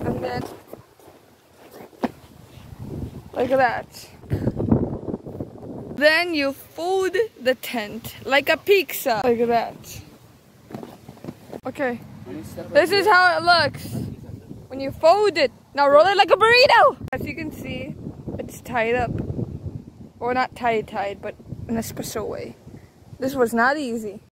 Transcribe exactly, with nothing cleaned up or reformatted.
And then, like that. Then you fold the tent like a pizza, like that. Okay, this is how it looks when you fold it. Now roll it like a burrito. As you can see, it's tied up. Or not tied tied, but in a special way. This was not easy.